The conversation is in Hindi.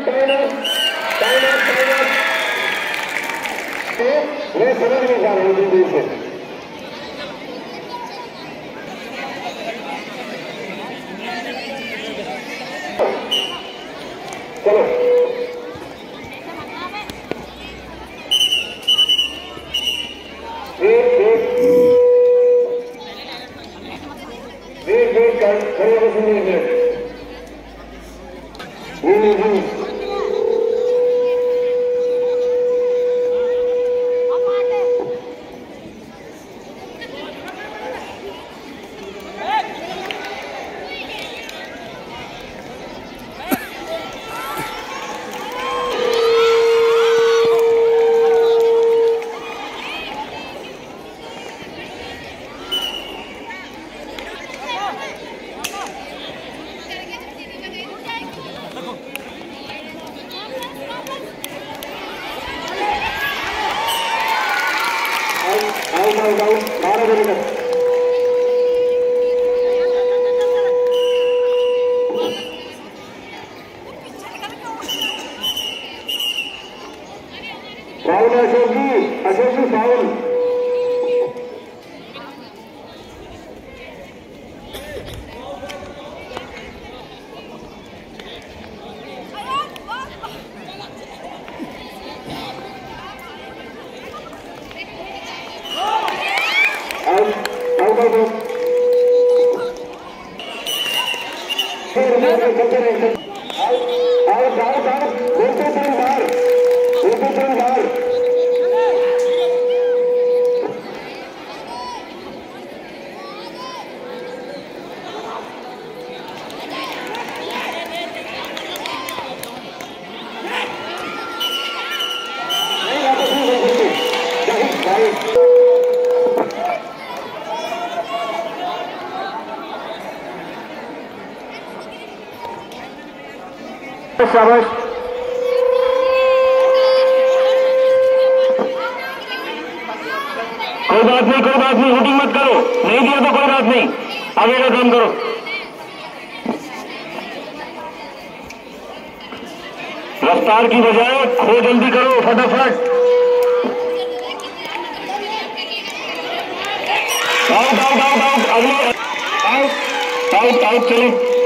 मैं समझ नहीं पा रहा हूँ दूर से। चलो वेट कर खड़े होकर सुनिए। अशोक जी फाउल। शाबाश। कोई बात नहीं, शूटिंग मत करो, नहीं दिया तो कोई बात नहीं, आगे का काम करो। रफ्तार की बजाय खो जल्दी करो, फटाफट। आउट, अगले आउट चले।